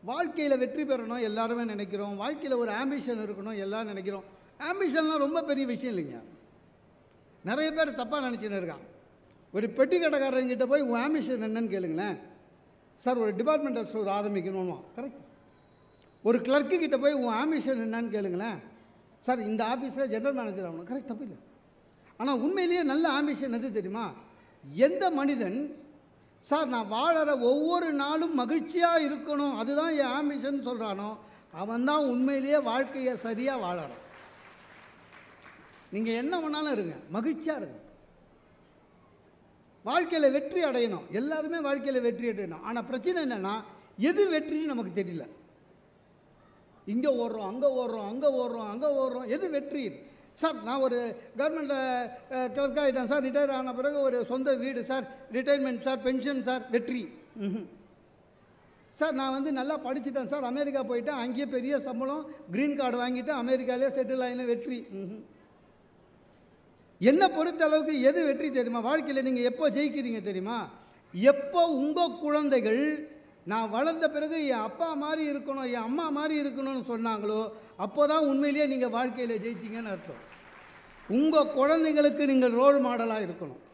வாழ்க்கையில் வெற்றி பெறணும் எல்லாருமே நினைக்கிறோம். வாழ்க்கையில் ஒரு ஆம்பிஷன் இருக்கணும் எல்லோரும் நினைக்கிறோம். ஆம்பிஷன்லாம் ரொம்ப பெரிய விஷயம் இல்லைங்க. நிறைய பேர் தப்பாக நினச்சின்னு இருக்கான். ஒரு பெட்டி கடைக்காரங்கிட்ட போய் உன் ஆம்பிஷன் என்னன்னு கேளுங்களேன். சார் ஒரு டிபார்ட்மெண்டல் ஸ்டோர் ஆரம்பிக்கணும்னு. கரெக்ட். ஒரு கிளர்க்கு கிட்ட போய் உன் ஆம்பிஷன் என்னன்னு கேளுங்களேன். சார் இந்த ஆஃபீஸில் ஜெனரல் மேனேஜர் ஆகணும். கரெக்ட், தப்பு இல்லை. ஆனால் உண்மையிலேயே நல்ல ஆம்பிஷன் எது தெரியுமா? எந்த மனிதன் சார் நான் வாழற ஒவ்வொரு நாளும் மகிழ்ச்சியாக இருக்கணும் அதுதான் என் ஆம்பிஷன் சொல்கிறானோ அவன் தான் உண்மையிலேயே வாழ்க்கையை சரியாக வாழறான். நீங்கள் என்ன வேணாலும் இருங்க, மகிழ்ச்சியாக இருங்க. வாழ்க்கையில் வெற்றி அடையணும். எல்லாருமே வாழ்க்கையில் வெற்றி அடையணும். ஆனால் பிரச்சனை என்னென்னா எது வெற்றின்னு நமக்கு தெரியல. இங்கே ஓடுறோம், அங்கே ஓடுறோம், அங்கே ஓடுறோம், அங்கே ஓடுறோம். எது வெற்றி? சார் நான் ஒரு கவர்மெண்ட்டில் கிளர்க் ஆகிட்டேன் சார், ரிட்டையர் ஆன பிறகு ஒரு சொந்த வீடு sir, retirement sir, pension sir, வெற்றி. சார் நான் வந்து நல்லா படிச்சுட்டேன் சார், அமெரிக்கா போயிட்டேன், அங்கேயே பெரிய சம்பளம், க்ரீன் கார்டு வாங்கிட்டேன், அமெரிக்காலே செட்டில் ஆகின, வெற்றி. என்னை பொறுத்த அளவுக்கு எது வெற்றி தெரியுமா? வாழ்க்கையில் நீங்கள் எப்போ ஜெயிக்கிறீங்க தெரியுமா? எப்போ உங்கள் குழந்தைகள் நான் வளர்ந்த பிறகு என் அப்பா மாதிரி இருக்கணும், என் அம்மா மாதிரி இருக்கணும்னு சொன்னாங்களோ அப்போ தான் உண்மையிலேயே நீங்கள் வாழ்க்கையில் ஜெயிச்சிங்கன்னு அர்த்தம். உங்கள் குழந்தைங்களுக்கு நீங்கள் ரோல் மாடலாக இருக்கணும்.